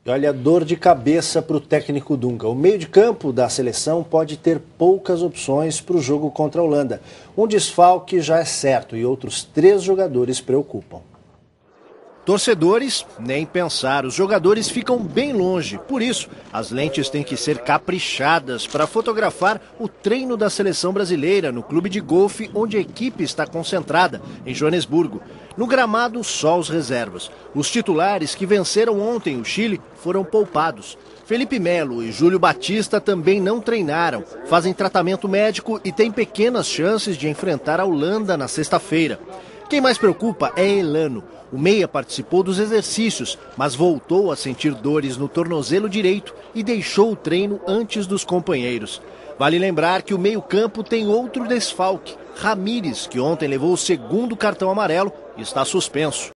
E olha, dor de cabeça para o técnico Dunga. O meio de campo da seleção pode ter poucas opções para o jogo contra a Holanda. Um desfalque já é certo e outros 3 jogadores preocupam. Torcedores, nem pensar. Os jogadores ficam bem longe. Por isso, as lentes têm que ser caprichadas para fotografar o treino da seleção brasileira no clube de golfe onde a equipe está concentrada, em Joanesburgo. No gramado, só os reservas. Os titulares que venceram ontem o Chile foram poupados. Felipe Melo e Júlio Batista também não treinaram, fazem tratamento médico e têm pequenas chances de enfrentar a Holanda na sexta-feira. Quem mais preocupa é Elano. O meia participou dos exercícios, mas voltou a sentir dores no tornozelo direito e deixou o treino antes dos companheiros. Vale lembrar que o meio-campo tem outro desfalque, Ramírez, que ontem levou o 2º cartão amarelo e está suspenso.